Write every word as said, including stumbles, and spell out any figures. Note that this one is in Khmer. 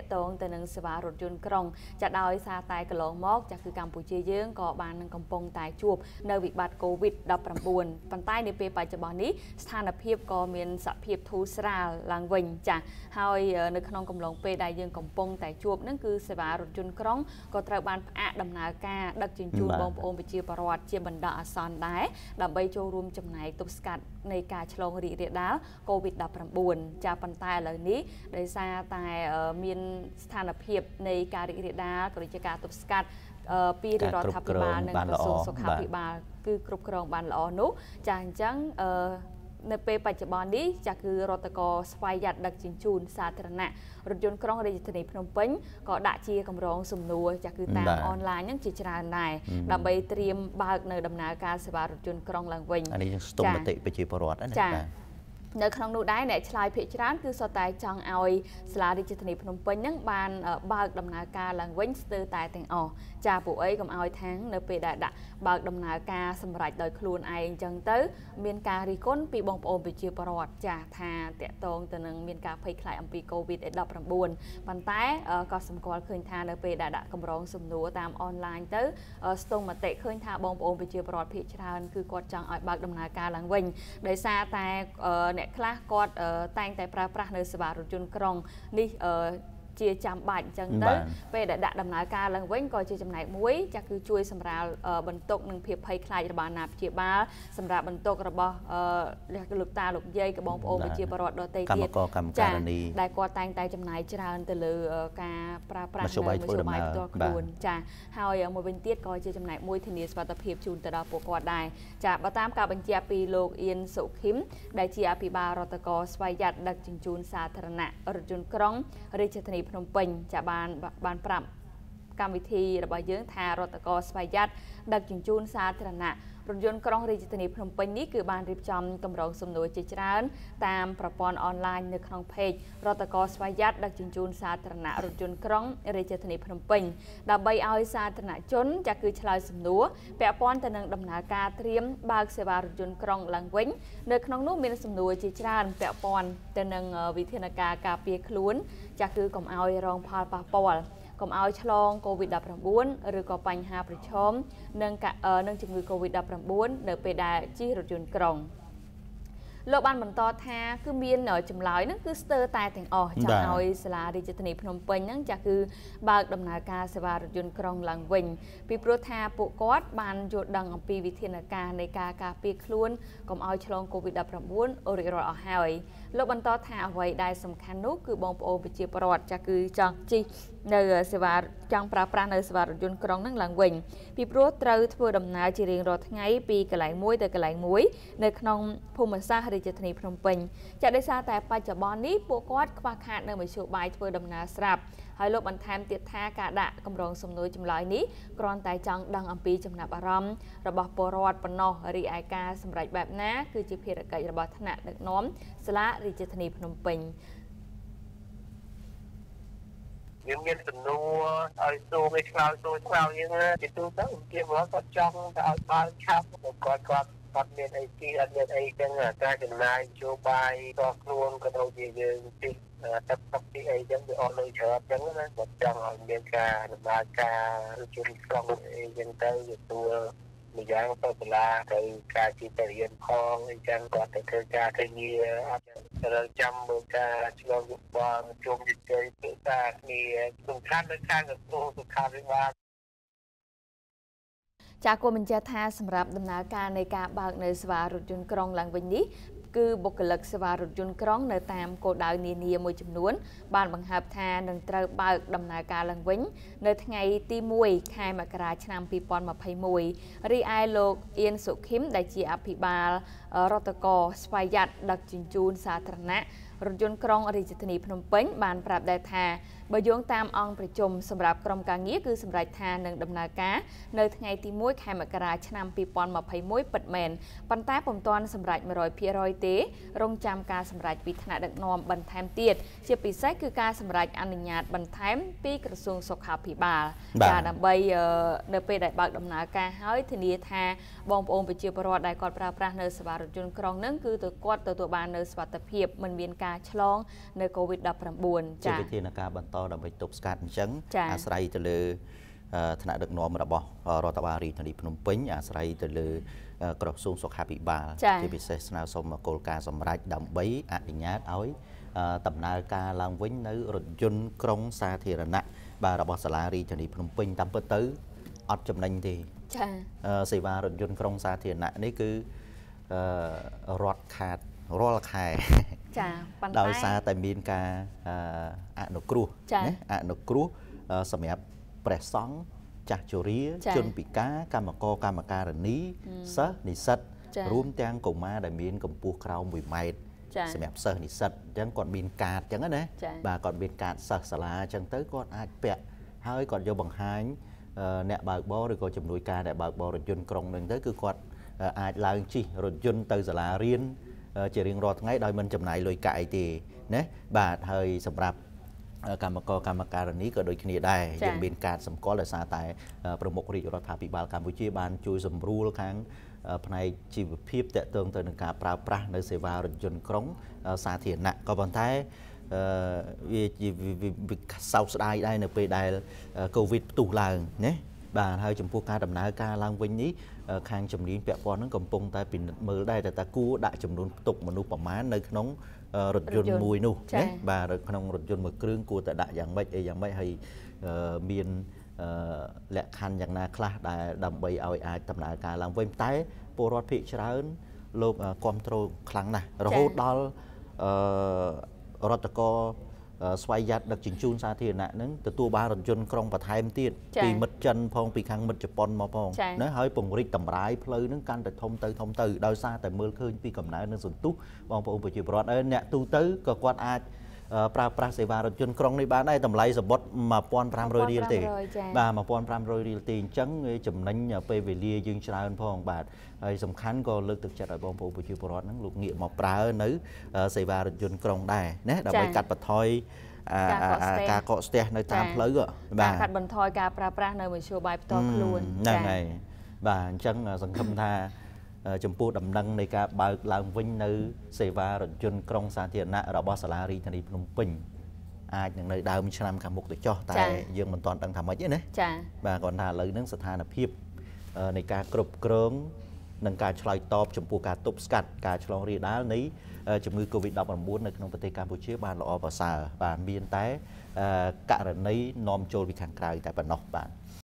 តតងទៅនឹងសេវារថយន្តក្រុងចាដោយសារតែកន្លងមកចាគឺកម្ពុជាយើងក៏បាននឹងកំពុងតែជួបនៅវិបត្តិ កូវីដ ដប់ប្រាំបួន ប៉ុន្តែនៅពេលបច្ចុប្បន្ននេះស្ថានភាពក៏មានសភាពធូរស្រាលឡើងវិញចាហើយនៅក្នុងកំឡុងពេលដែលយើងកំពុងតែជួបនឹងគឺសេវារថយន្តក្រុងក៏ត្រូវបានផ្អាកដំណើរការដឹកជញ្ជូនបងប្អូនប្រជាពលរដ្ឋជាបណ្ដោះអាសន្នដែរដើម្បីចូលរួមចំណែកទប់ស្កាត់នៃការឆ្លងរីករាលដាល កូវីដ ដប់ប្រាំបួន ចាប៉ុន្តែឥឡូវនេះដោយសារតែមានស្ថានភាពនៃការរីករាលដាលក៏ដូចជាការទប់ស្កាត់ពីរដ្ឋាភិបាលនិងក្រសួងសុខាភិបាលគឺគ្រប់គ្រងបានល្អនោះចាអញ្ចឹងនៅពេលបច្ចុប្បន្ននេះចាគឺរដ្ឋកោស្វ័យយ័តដឹកជញ្ជូនសាធារណៈរថយន្តក្រុងរាជធានីភ្នំពេញក៏ដាក់ជាកម្រងសំណួរចាគឺតាមអនឡាញហ្នឹងជាច្រើនដែរដើម្បីត្រៀមបើកនៅដំណើរការសេវារថយន្តក្រុងឡើងវិញអានេះស្ទុំមតិប្រជាពលរដ្ឋណានៅក្នុងនោះដែរអ្នកឆ្លើយភាគច្រើនគឺសុទ្ធតែចង់ឲ្យសាលារាជធានីភ្នំពេញហ្នឹងបានបើកដំណើរការឡើងវិញស្ទើរតែទាំងអស់ចាពួកអីកុំឲ្យខាងនៅពេលដែលដាក់បើកដំណើរការសម្រេចដោយខ្លួនឯងអញ្ចឹងទៅមានការរិះគន់ពីបងប្អូនប្រជាពលរដ្ឋចាថាតាក់ទងទៅនឹងមានការភ័យខ្លាចអំពី កូវីដ ដប់ប្រាំបួន ប៉ុន្តែក៏សម្គាល់ឃើញថានៅពេលដែលដាក់កម្រងសំណួរតាមអនឡាញទៅស្ទង់មតិឃើញថាបងប្អូនប្រជាពលរដ្ឋភាគច្រើនគឺគាត់ចង់ឲ្យបើកដំណើរការឡើងវិញដោយសារតែអ្នកខ្លះគាត់តែងតែប្រើប្រាស់នៅសេវារថយន្តក្រុងនេះជាចាំបាច់អញ្ចឹងទៅពេលដែលដាក់ដំណើរការឡើងវិញក៏ជាចំណែកមួយចាគឺជួយសម្រាលបន្ទុកនិងភាពភ័យខ្លាចរបស់អាណាព្យាបាលសម្រាប់បន្ទុករបស់លោកតាលោកយាយក៏បងប្អូនប្រជាពលរដ្ឋដទៃទៀតចាដែលគាត់តែងតែចំណាយច្រើនទៅលើការប្រើប្រាស់នៅមធ្យោបាយផ្ទាល់ខ្លួនចាហើយមួយវិញទៀតក៏ជាចំណែកមួយធានាសុវត្ថិភាពជូនទៅដល់ពួកគាត់ដែរចាបើតាមការបញ្ជាក់ពីលោកអៀនសុខឹមដែលជាអភិបាលរដ្ឋកោស្វ័យយ័តដឹកជញ្ជូនសាធារណៈរថយន្តក្រុងរាជធានីភ្នំពេញចាបានបានប្រាប់កម្មវិធីរបស់យើងថារដ្ឋកោស្វ័យយ័តដឹកជញ្ជូនសាធារណៈរថយន្តក្រុងរាជធានីភ្នំពេញនេះគឺបានរៀបចំកម្រងសំណួរជាច្រើនតាមប្រព័ន្ធអនឡាញនៅក្នុងเพจរដ្ឋកោស្វ័យយ័តដឹកជញ្ជូនសាធារណៈរថយន្តក្រុងរាជធានីភ្នំពេញដើម្បីឲ្យសាធារណជនចាគឺឆ្លើយសំណួរពាក់ព័ន្ធទៅនឹងដំណើរការត្រៀមបើកសេវារថយន្តក្រុងឡើងវិញនៅក្នុងនោះមានសំណួរជាច្រើនពាក់ព័ន្ធទៅនឹងវិធានការការពារខ្លួនចាគឺកុំឲ្យរងផលប៉ះពាល់កុំឲ្យឆ្លង កូវីដ ដប់ប្រាំបួន ឬក៏បញ្ហាប្រឈមនឹងនឹងជំងឺ កូវីដ ដប់ប្រាំបួន នៅពេលដែលជិះរថយន្តក្រុងលោកបានបន្តថាគឺមានចម្លើយហ្នឹងគឺស្ទើរតែទាំងអស់ចង់ឲ្យសាលារាជធានីភ្នំពេញហ្នឹងចាគឺបើកដំណើរការសេវារថយន្តក្រុងឡើងវិញពីព្រោះថាពួកគាត់បានយល់ដឹងអំពីវិធានការនៃការការពារខ្លួនកុំឲ្យឆ្លង កូវីដ ដប់ប្រាំបួន រួចរាល់អស់ហើយលោកបន្តថាអ្វីដែលសំខាន់នោះគឺបងប្អូនប្រជាពលរដ្ឋចាគឺចង់ជិះនៅសេវាចង់ប្រើប្រាស់នៅសេវារថយន្តក្រុងហ្នឹងឡើងវិញពីព្រោះត្រូវធ្វើដំណើរជារៀងរាល់ថ្ងៃពីកន្លែងមួយទៅកន្លែងមួយនៅក្នុងភូមិសាស្ត្ររាជធានីភ្នំពេញចាដោយសារតែបច្ចុប្បន្ននេះពួកគាត់ខ្វះខាតនៅមធ្យោបាយធ្វើដំណើរស្រាប់ហើយលោកបន្ថែមទៀតថាការដាក់កម្រងសំណួរចម្លើយនេះគ្រាន់តែចង់ដឹងអំពីចំណាប់អារម្មណ៍របស់ពលរដ្ឋប៉ុណ្ណោះរីឯការសម្រេចបែបណាគឺជាភារកិច្ចរបស់ថ្នាក់ដឹកនាំសាលារាជធានីភ្នំពេញយើងមានសំណួរឲ្យសួរឲ្យឆ្លើយសួរឆ្លើយយើងជាទូទៅជាមកគាត់ចង់ទៅឲ្យបើកឆាប់គាត់គាត់គាត់មានអីទីអត់មានអីចឹងការចំណាយយោបាយតខ្លួនក៏ដូចជាយើងទីទឹកទឹកទីអីចឹងវាអស់លុយច្រើនចឹងណាគាត់ចង់ឲ្យមានការដំណើរការជូនក្រុងអីចឹងទៅទទួលម្យ៉ាងទៅសាលាទៅការជីទៅរៀនផងអីចឹងគាត់ទៅធ្វើការធ្វើងារអត់ត្រូវចាំមើលការឆ្លងយុបល់ជុំជជែកពីការគ្នាសំខាន់នៅខាងក្រសួងសុខាភិបាលចាគួរបញ្ជាក់ថាសម្រាប់ដំណើរការនៃការបើកនៅសេវារថយន្តក្រុងឡើងវិញនេះគឺបុគ្គលិកសេវារថយន្តក្រុងនៅតាមគោលដៅនានាមួយចំនួនបានបង្ហើបថានឹងត្រូវបើកដំណើរការឡើងវិញនៅថ្ងៃទីមួយខែមករាឆ្នាំពីរពាន់ម្ភៃមួយរីឯលោកអៀនសុខឹមដែលជាអភិបាលរដ្ឋកោស្វ័យយ័តដឹកជញ្ជូនសាធារណៈរថយន្តក្រុងរាជធានីភ្នំពេញបានប្រាប់ដែរថាបើយោងតាមអង្គប្រជុំសម្រាប់ក្រុមការងារគឺសម្រេចថានឹងដំណើរការនៅថ្ងៃទីមួយខែមករាឆ្នាំពីរពាន់ម្ភៃមួយពិតមែនប៉ុន្តែពុំទាន់សម្រេច មួយរយភាគរយ ទេរងចាំការសម្រេចពីថ្នាក់ដឹកនាំបន្ថែមទៀតជាពិសេសគឺការសម្រេចអនុញ្ញាតបន្ថែមពីក្រសួងសុខាភិបាលចាដើម្បីនៅពេលដែលបើកដំណើរការហើយធានាថាបងប្អូនប្រជាពលរដ្ឋដែលគាត់ប្រើប្រាស់នៅសេវារថយន្តក្រុងហ្នឹងគឺទៅគាត់ទទួលបាននៅសុវត្ថិភាពមិនមានការឆ្លងនៅ កូវីដ ដប់ប្រាំបួនចាវិធានការបន្តដើម្បីទប់ស្កាត់អញ្ចឹងអាស្រ័យទៅលើថ្នាក់ដឹកនាំរបស់រដ្ឋបាលរាជធានីភ្នំពេញអាស្រ័យទៅលើក្រសួងសុខាភិបាលជាពិសេសស្នើសុំគោលការណ៍សម្រេចដើម្បីអនុញ្ញាតឲ្យដំណើរការឡើងវិញនៅរថយន្តក្រុងសាធារណៈបាទរបស់សាលារាជធានីភ្នំពេញតាមពិតទៅអត់ចំណេញទេចាសេវារថយន្តក្រុងសាធារណៈនេះគឺរត់ខាតរាល់ខែចាប៉ុន្តែដោយសារតែមានការអនុគ្រោះណាអនុគ្រោះសម្រាប់ព្រះសង្ឃចាស់ជរាជនពិការកម្មករកម្មការិនីសិស្សនិស្សិតរួមទាំងកុមារដែលមានកម្ពស់ក្រោមមួយម៉ែត្រសម្រាប់សិស្សនិស្សិតអញ្ចឹងគាត់មានកាតអញ្ចឹងណាបាទគាត់មានកាតសិស្សសាលាអញ្ចឹងទៅគាត់អាចពាក់ហើយគាត់យកបង្ហាញអ្នកបើកបរឬក៏ជំនួយការដែលបើកបររថយន្តក្រុងនឹងទៅគឺគាត់អាចឡើងជិះរថយន្តទៅសាលារៀនជារៀងរាល់ថ្ងៃដោយមិនចំណាយលុយកាក់អីទេណាបាទហើយសម្រាប់កម្មករកម្មការិនីក៏ដូចគ្នាដែរយើងមានការសម្គាល់ដោយសារតែប្រមុខរាជរដ្ឋាភិបាលកម្ពុជាបានជួយសម្រួលខាងផ្នែកជីវភាពតាក់ទងទៅនឹងការប្រើប្រាស់នៅសេវារថយន្តក្រុងសាធារណៈក៏ប៉ុន្តែវាជាសោកស្ដាយដែរនៅពេលដែលកូវីដផ្ទុះឡើងណាបាទហើយចំពោះការដំណើរការឡើងវិញនេះខាងជំនាញពាក់ព័ន្ធនឹងកំពុងតែពិនិត្យមើលដែរតែតើគួរដាក់ចំនួនផ្ទុកមនុស្សប្រមាណនៅក្នុងរថយន្តមួយនោះណាបាទក្នុងរថយន្តមួយគ្រឿងគួរតែដាក់យ៉ាងម៉េចអីយ៉ាងម៉េចហើយមានលក្ខខណ្ឌយ៉ាងណាខ្លះដែលដើម្បីឲ្យអាចដំណើរការឡើងវិញតែពលរដ្ឋភាគច្រើនលោកគ្រប់គ្រងខ្លាំងណាស់រហូតដល់រដ្ឋកោស្វ័យយ័តដឹកជញ្ជូនសាធារណៈហ្នឹងទទួលបានរថយន្តក្រុងបន្ថែមទៀតពីមិត្តចិនផងពីខាងមិត្តជប៉ុនមកផងណាហើយពង្រីកតម្រាយផ្លូវហ្នឹងកាន់តែធំទៅធំទៅដោយសារតែមើលឃើញពីកំណើននិងសន្ទុះបងប្អូនប្រជាពលរដ្ឋហើយអ្នកទូទៅក៏គាត់អាចប្រើប្រាស់សេវារថយន្តក្រុងនេះបានដែរតម្លៃសបុតmột nghìn năm trămរៀលទេបាទmột nghìn năm trămរៀលទេអញ្ចឹងចំណេញពេលវេលាយើងច្រើនផងបាទហើយសំខាន់ក៏លើកទឹកចិត្តឲ្យបងប្អូនប្រជាពលរដ្ឋហ្នឹងលោកងាកមកប្រើនៅសេវារថយន្តក្រុងដែរណាដើម្បីកាត់បន្ថយការកកស្ទះនៅតាមផ្លូវបាទកាត់បន្ថយការប្រើប្រាស់នៅមធ្យោបាយផ្ទាល់ខ្លួនហ្នឹងហើយបាទអញ្ចឹងសង្ឃឹមថាចំពោះដំណឹងនៃការបើកឡើងវិញនៅសេវារថយន្តក្រុងសាធារណៈរបស់សាលារាជធានីភ្នំពេញអាចនឹងនៅដើមឆ្នាំខាងមុខទៅចោះតែយើងមិនទាន់ដឹងថាម៉េចទេណាចាបាទគាត់ថាឥឡូវហ្នឹងស្ថានភាពនៃការគ្រប់គ្រងនិងការឆ្លើយតបចំពោះការទប់ស្កាត់ការឆ្លងរាលដាលនៃជំងឺ Covid ដប់ប្រាំបួន នៅក្នុងប្រទេសកម្ពុជាបានល្អប្រសើរបាទមានតែករណីនាំចូលពីខាងក្រៅតែប៉ុណ្ណោះបាទ